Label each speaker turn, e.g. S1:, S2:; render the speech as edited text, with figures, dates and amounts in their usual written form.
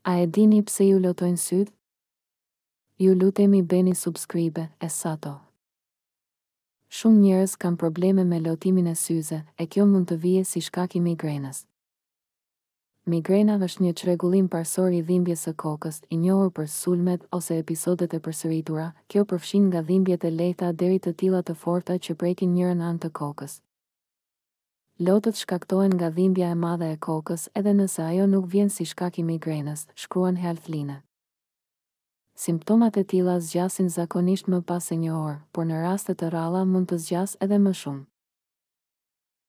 S1: A e dini pse ju lotojnë sytë? Ju lutemi bëni subscribe, Essato. Shumë njerëz kanë probleme me lotimin e syze, e kjo mund të vijë si shkak i migrenës. Migrena është një çrregullim parsor i dhimbjes së kokës, i njohur për sulmet ose episodet e përsëritura. Kjo përfshin nga dhimbjet e lehta deri të tilla të forta që prekin njërin anë të kokës. Lotët shkaktohen nga dhimbja e madhe e kokës edhe nëse ajo nuk vjen si shkak i migrenës, shkruan Healthline. Simptomat e tilla zgjasin zakonisht më pas se një orë, por në raste të rralla mund të zgjas edhe më shumë.